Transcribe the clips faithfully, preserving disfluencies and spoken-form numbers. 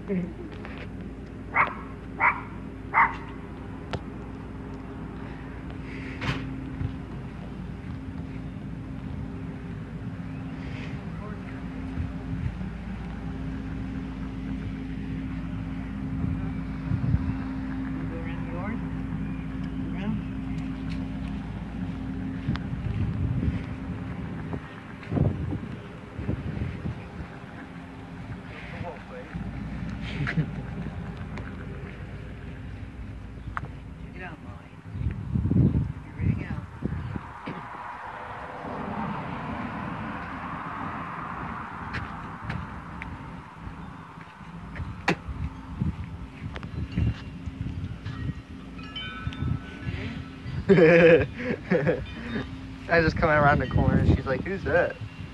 I just coming around the corner and she's like, who's that?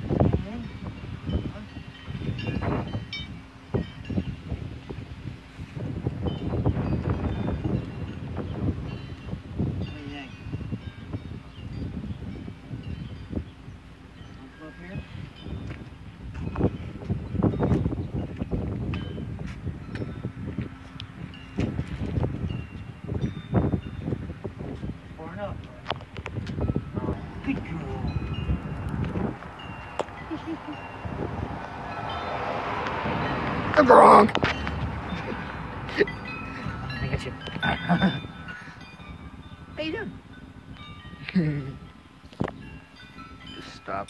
Good girl. The Gronk! I got you. How you doing? Just stop.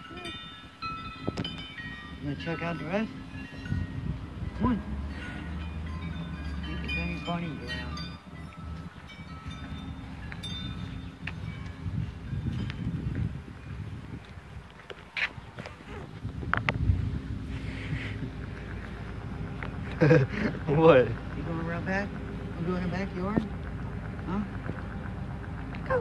You gonna check out the rest? Come on. See if there's any bunnies around. What? You going around back? You going in the backyard? Huh? Go.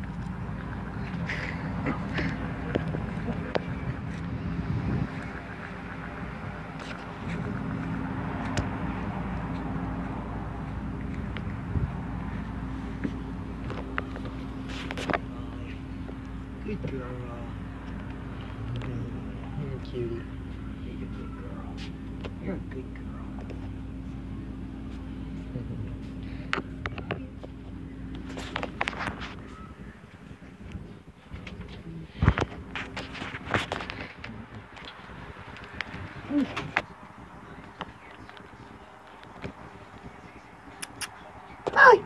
Good girl. You're a cutie. You're a good girl. You're a good girl. Bye.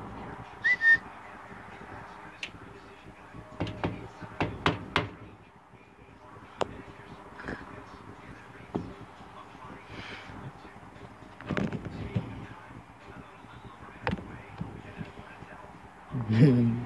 Mm-hmm.